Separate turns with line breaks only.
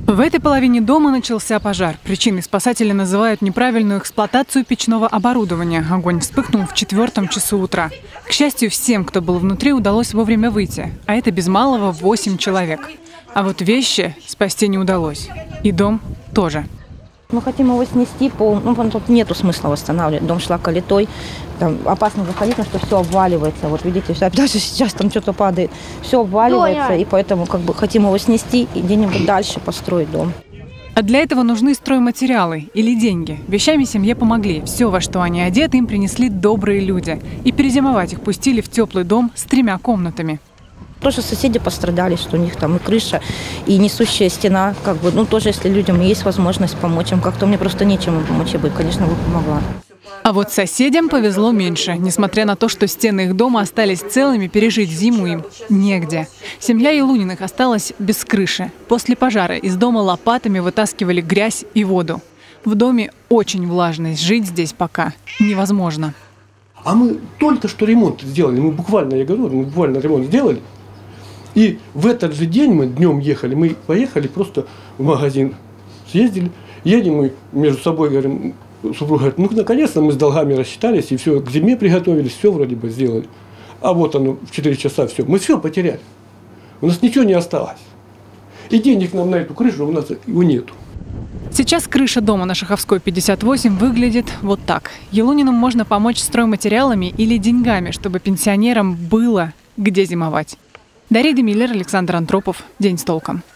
В этой половине дома начался пожар. Причиной спасатели называют неправильную эксплуатацию печного оборудования. Огонь вспыхнул в 4 часу утра. К счастью, всем, кто был внутри, удалось вовремя выйти. А это без малого 8 человек. А вот вещи спасти не удалось. И дом тоже.
Мы хотим его снести, тут нету смысла восстанавливать. Дом шлаколитой, там опасно заходить, потому что все обваливается. Вот видите, даже сейчас там что-то падает. Все обваливается, и поэтому хотим его снести и где-нибудь дальше построить дом.
А для этого нужны стройматериалы или деньги. Вещами семье помогли. Все, во что они одеты, им принесли добрые люди. И перезимовать их пустили в теплый дом с 3 комнатами.
Тоже соседи пострадали, что у них там и крыша, и несущая стена. Тоже, если людям есть возможность помочь им как-то, мне просто нечем им помочь, я бы, конечно, помогла.
А вот соседям повезло меньше. Несмотря на то, что стены их дома остались целыми, пережить зиму им негде. Семья Елуниных осталась без крыши. После пожара из дома лопатами вытаскивали грязь и воду. В доме очень влажно, жить здесь пока невозможно.
А мы только что ремонт сделали, мы буквально ремонт сделали. И в этот же день мы днем ехали, мы поехали просто в магазин, съездили, едем мы между собой, говорим, супруга говорит, наконец-то мы с долгами рассчитались, и все, к зиме приготовились, все вроде бы сделали. А вот оно, в 4 часа все, мы все потеряли, у нас ничего не осталось. И денег нам на эту крышу у нас его нету.
Сейчас крыша дома на Шаховской, 58 выглядит вот так. Елуниным можно помочь стройматериалами или деньгами, чтобы пенсионерам было где зимовать. Дарья Демиллер, Александр Антропов. День с толком.